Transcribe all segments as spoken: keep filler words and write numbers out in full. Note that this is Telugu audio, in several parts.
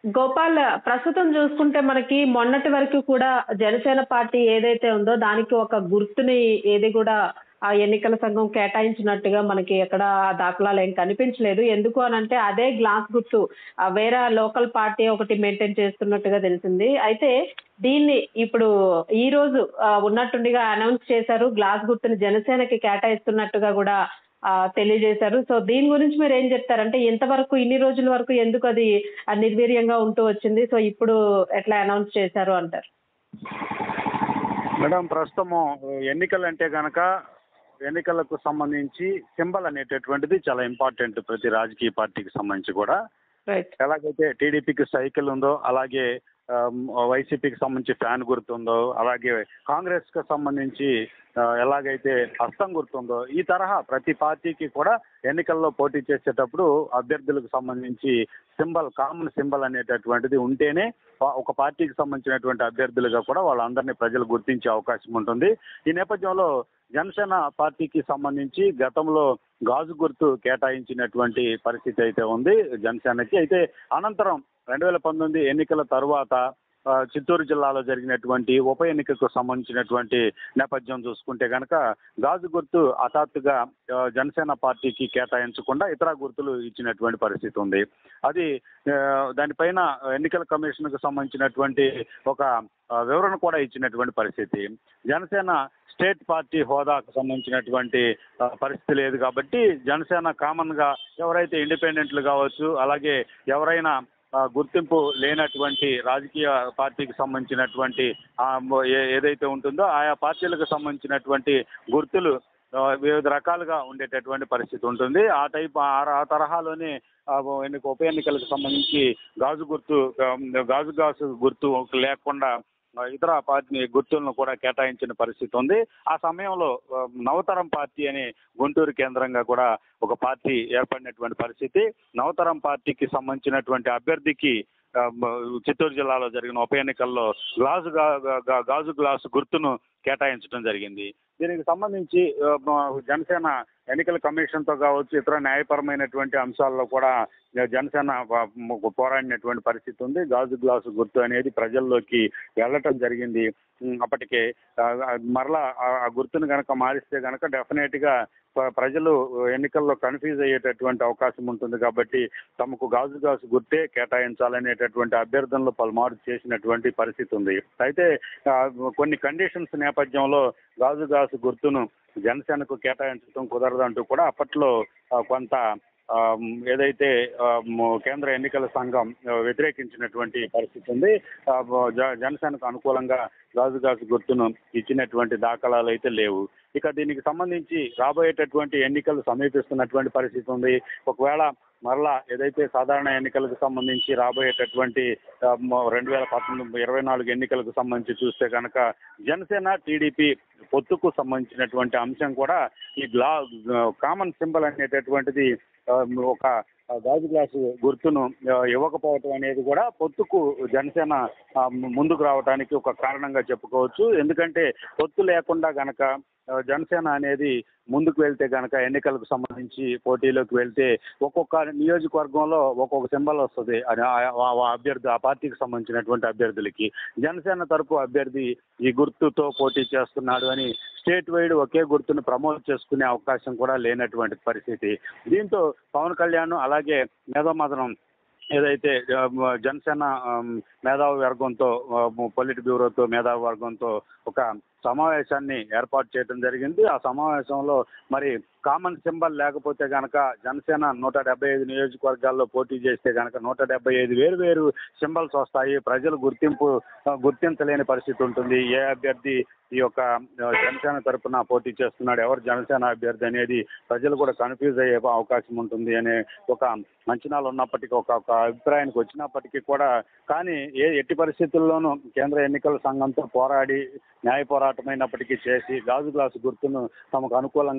గోపాల్, ప్రస్తుతం చూసుకుంటే మనకి మొన్నటి వరకు కూడా జనసేన పార్టీ ఏదైతే ఉందో దానికి ఒక గుర్తుని ఏది కూడా ఆ ఎన్నికల సంఘం కేటాయించినట్టుగా మనకి ఎక్కడ దాఖలాలు ఏం కనిపించలేదు. ఎందుకు అనంటే అదే గ్లాస్ గుర్తు ఆహ్, వేరే లోకల్ పార్టీ ఒకటి మెయింటైన్ చేస్తున్నట్టుగా తెలిసింది. అయితే దీన్ని ఇప్పుడు ఈ రోజు ఆహ్, ఉన్నట్టుండిగా అనౌన్స్ చేశారు. గ్లాస్ గుర్తుని జనసేనకి కేటాయిస్తున్నట్టుగా గూడా ఆహ్, తెలియజేశారు. సో, దీని గురించి మీరేం జెప్తారు? అంటే ఇంతవరకు ఇన్ని రోజుల వరకు ఎందుకది ఆహ్, నిర్వీర్యంగా ఉంటూ వచ్చింది. సో, ఇప్పుడు ఎట్లా అనౌన్స్ చేశారు అంటారు? మేడం, ప్రస్తుతము ఎన్నికలంటే గనక ఎన్నికలకు సంబంధించి సింబల్ అనేటటువంటిది చాలా ఇంపార్టెంట్ ప్రతి రాజకీయ పార్టీకి సంబంధించి కూడా. రైట్. ఎలాగైతే టీడీపీకి సైకిల్ ఉందో అలాగే ఆమ్, వైసీపీకి సంబంధించి ఫ్యాన్ గుర్తుందో, అలాగే కాంగ్రెస్కి సంబంధించి ఆ, ఎలాగైతే హస్తం గుర్తుందో, ఈ తరహా ప్రతి పార్టీకి కూడా ఎన్నికల్లో పోటీ చేసేటప్పుడు అభ్యర్థులకు సంబంధించి సింబల్, కామన్ సింబల్ అనేటటువంటిది ఉంటేనే పా- ఒక పార్టీకి సంబంధించినటువంటి అభ్యర్థులుగా కూడా వాళ్ళందరినీ ప్రజలు గుర్తించే అవకాశం ఉంటుంది. ఈ నేపథ్యంలో జనసేన పార్టీకి సంబంధించి గతంలో గాజు గుర్తు కేటాయించినటువంటి పరిస్థితి అయితే ఉంది జనసేనకి. అయితే అనంతరం రెండు వేల పంతొమ్మిది ఎన్నికల తరువాత ఆ, చిత్తూరు జిల్లాలో జరిగినటువంటి ఉప ఎన్నికకు సంబంధించినటువంటి నేపథ్యం చూసుకుంటే కనుక గాజు గుర్తు హఠాత్తుగా ఆ, జనసేన పార్టీకి కేటాయించకుండా ఇతర గుర్తులు ఇచ్చినటువంటి పరిస్థితి ఉంది. అది ఆ, దానిపైన ఎన్నికల కమిషన్కు సంబంధించినటువంటి ఒక ఆ, వివరణ కూడా ఇచ్చినటువంటి పరిస్థితి. జనసేన స్టేట్ పార్టీ హోదాకు సంబంధించినటువంటి ఆ, పరిస్థితి లేదు కాబట్టి జనసేన కామన్ గా ఎవరైతే ఇండిపెండెంట్లు కావచ్చు, అలాగే ఎవరైనా ఆ, గుర్తింపు లేనటువంటి రాజకీయ పార్టీకి సంబంధించినటువంటి ఆ, ఏ- ఏదైతే ఉంటుందో ఆయా పార్టీలకు సంబంధించినటువంటి గుర్తులు ఆ, వివిధ రకాలుగా ఉండేటటువంటి పరిస్థితి ఉంటుంది. ఆ టైప్ ఆ ఆ తరహాలోనే ఆ, ఎన్నిక ఉప ఎన్నికలకు సంబంధించి గాజు గుర్తు ఆ, గాజు గాజు గుర్తు లేకుండా ఆ, ఇతర పార్టీ గుర్తులను కూడా కేటాయించిన పరిస్థితి ఉంది. ఆ సమయంలో ఆ, నవతరం పార్టీ అనే గుంటూరు కేంద్రంగా కూడా ఒక పార్టీ ఏర్పడినటువంటి పరిస్థితి. నవతరం పార్టీకి సంబంధించినటువంటి అభ్యర్థికి ఆ, మ- చిత్తూరు జిల్లాలో జరిగిన ఉప ఎన్నికల్లో గ్లాసు గా- గా- గా- గాజు గ్లాసు గుర్తును కేటాయించడం జరిగింది. దీనికి సంబంధించి ఆ, మ- జనసేన ఎన్నికల కమిషన్తో కావచ్చు, ఇతర న్యాయపరమైనటువంటి అంశాల్లో కూడా జనసేన ప- మ- పోరాడినటువంటి పరిస్థితి ఉంది. గాజు గ్లాసు గుర్తు అనేది ప్రజల్లోకి వెళ్ళటం జరిగింది. ఉమ్, అప్పటికే ఆ, ఆ, మరలా ఆ ఆ గుర్తును కనుక మారిస్తే కనుక డెఫినెట్ గా ప్ర- ప్రజలు ఎన్నికల్లో కన్ఫ్యూజ్ అయ్యేటటువంటి అవకాశం ఉంటుంది కాబట్టి తమకు గాజు గాజు గుర్తే కేటాయించాలనేటటువంటి అభ్యర్థనలు పలుమారు చేసినటువంటి పరిస్థితి ఉంది. అయితే ఆ, కొన్ని కండిషన్స్ నేపథ్యంలో గాజు గాజు గుర్తును జనసేనకు కేటాయించడం కుదరదంటూ కూడా అప్పట్లో ఆ, కొంత ఆ, ఏదైతే ఆ, మ- కేంద్ర ఎన్నికల సంఘం ఆ, వ్యతిరేకించినటువంటి పరిస్థితి ఉంది. ఆ, జ- జనసేనకు అనుకూలంగా గాజు గాజు గుర్తును ఇచ్చినటువంటి దాఖలాలు అయితే లేవు. ఇక దీనికి సంబంధించి రాబోయేటటువంటి ఎన్నికలు సమీపిస్తున్నటువంటి పరిస్థితి ఉంది. ఒకవేళ మరలా ఏదైతే సాధారణ ఎన్నికలకు సంబంధించి రాబోయేటటువంటి ఆ, మ- రెండు వేల పంతొమ్మిది ఇరవై నాలుగు ఎన్నికలకు సంబంధించి చూస్తే కనుక జనసేన టీడీపీ పొత్తుకు సంబంధించినటువంటి అంశం కూడా ఈ గ్లా కామన్ సింబల్ అనేటటువంటిది ఆ, ఒక గాజు గ్లాసు గుర్తును ఆ, ఇవ్వకపోవటం అనేది కూడా పొత్తుకు జనసేన ఆ, ముందుకు రావడానికి ఒక కారణంగా చెప్పుకోవచ్చు. ఎందుకంటే పొత్తు లేకుండా గనక ఆ, జనసేన అనేది ముందుకు వెళ్తే గనక ఎన్నికలకు సంబంధించి పోటీలోకి వెళ్తే ఒక్కొక్క నియోజకవర్గంలో ఒక్కొక్క సింబల్ వస్తుంది. అది ఆ- ఆ- ఆ అభ్యర్థి ఆ పార్టీకి సంబంధించినటువంటి అభ్యర్థులకి జనసేన తరపు అభ్యర్థి ఈ గుర్తుతో పోటీ చేస్తున్నాడు అని స్టేట్ వైడ్ ఒకే గుర్తును ప్రమోట్ చేసుకునే అవకాశం కూడా లేనటువంటి పరిస్థితి. దీంతో పవన్ కళ్యాణ్ అలాగే మేధోమథనం ఏదైతే ఆ, మ- జనసేన ఆమ్, మేధావి వర్గంతో ఆ, పొలిట్ బ్యూరోతో మేధావి వర్గంతో ఒక సమావేశాన్ని ఏర్పాటు చేయడం జరిగింది. ఆ సమావేశంలో మరి కామన్ సింబల్ లేకపోతే గనక జనసేన నూట డెబ్బై ఐదు నియోజకవర్గాల్లో పోటీ చేస్తే గనక నూట డెబ్బై ఐదు వేరు వేరు సింబల్స్ వస్తాయి. ప్రజలు గుర్తింపు ఆ, గుర్తించలేని పరిస్థితి ఉంటుంది. ఏ అభ్యర్థి ఈ యొక్క ఆ, జనసేన తరపున పోటీ చేస్తున్నాడు, ఎవరు జనసేన అభ్యర్థి అనేది ప్రజలు కూడా కన్ఫ్యూజ్ అయ్యే అవకాశం ఉంటుంది అనే ఒక అంచనాలు ఉన్నప్పటికీ, ఒక ఒక అభిప్రాయానికి వచ్చినప్పటికీ కూడా కానీ ఏ ఎట్టి పరిస్థితుల్లోనూ కేంద్ర ఎన్నికల సంఘంతో పోరాడి న్యాయ పోరాటమైనప్పటికీ చేసి గాజు గ్లాసు గుర్తును తమకు అనుకూలంగా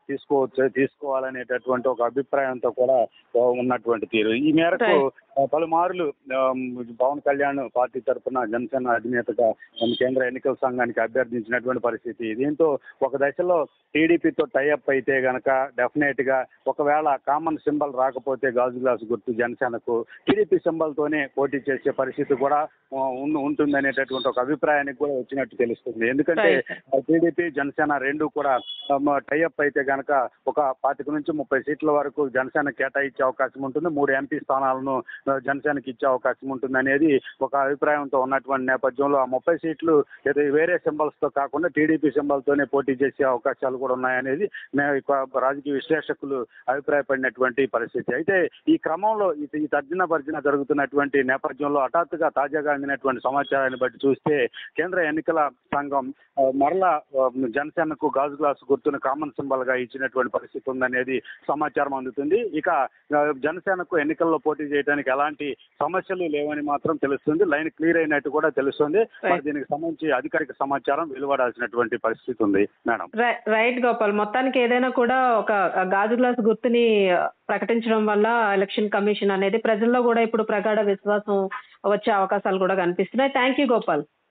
తీసుకోవచ్చు తీసుకోవాలనేటటువంటి ఒక అభిప్రాయంతో కూడా ఆ, ఉన్నటువంటి తీరు. ఈ మేరకు ఆ, పలుమార్లు ఆ, పవన్ కళ్యాణ్ పార్టీ తరఫున జనసేన అధినేతగా మన కేంద్ర ఎన్నికల సంఘానికి అభ్యర్థించినటువంటి పరిస్థితి. దీంతో ఒక దశలో టీడీపీతో టైఅప్ అయితే గనక డెఫినెట్ గా ఒకవేళ కామన్ సింబల్ రాకపోతే గాజు గ్లాస్ గుర్తు జనసేనకు టీడీపీ సింబల్ తోనే పోటీ చేసే పరిస్థితి కూడా ఆ, ఉన్- ఉంటుందనేటటువంటి ఒక అభిప్రాయానికి కూడా వచ్చినట్టు తెలుస్తుంది. ఎందుకంటే రైట్. టీడీపీ జనసేన రెండు కూడా టైఅప్ అయితే గనక ఒక పాతిక నుంచి ముప్పై సీట్ల వరకు జనసేన కేటాయించే అవకాశం ఉంటుంది. మూడు ఎంపీ స్థానాలను ఆ, జనసేనకి ఇచ్చే అవకాశం ఉంటుంది అనేది ఒక అభిప్రాయంతో ఉన్నటువంటి నేపథ్యంలో ఆ ముప్పై సీట్లు ఏదో వేరే సింబల్స్ తో కాకుండా టీడీపీ సింబల్ తోనే పోటీ చేసే అవకాశాలు కూడా ఉన్నాయనేది మే- ఇక రాజకీయ విశ్లేషకులు అభిప్రాయపడినటువంటి పరిస్థితి. అయితే ఈ క్రమంలో ఈ ఈ తర్జన భర్జన జరుగుతున్నటువంటి నేపథ్యంలో హఠాత్తుగా తాజాగా అందినటువంటి సమాచారాన్ని బట్టి చూస్తే కేంద్ర ఎన్నికల సంఘం ఆ, మరలా ఆ, జనసేనకు గాజు గ్లాస్ గుర్తును కామన్ సింబల్ గా ఇచ్చినటువంటి పరిస్థితి ఉందనేది సమాచారం అందుతుంది. ఇక ఆ, జనసేనకు ఎన్నికల్లో పోటీ చేయడానికి ఎలాంటి సమస్యలు లేవని మాత్రం తెలుస్తుంది. లైన్ క్లియర్ అయినట్టు కూడా తెలుస్తుంది. మరి దీనికి సంబంధించి అధికారిక సమాచారం వెలువడాల్సినటువంటి పరిస్థితి ఉంది మేడం. రై- రైట్ గోపాల్, మొత్తానికి ఏదైనా కూడా ఒక గాజు గ్లాస్ గుర్తుని ప్రకటించడం వల్ల ఎలక్షన్ కమిషన్ అనేది ప్రజల్లో కూడా ఇప్పుడు ప్రగాఢ విశ్వాసం వచ్చే అవకాశాలు కూడా కనిపిస్తున్నాయి. Thank you Gopal.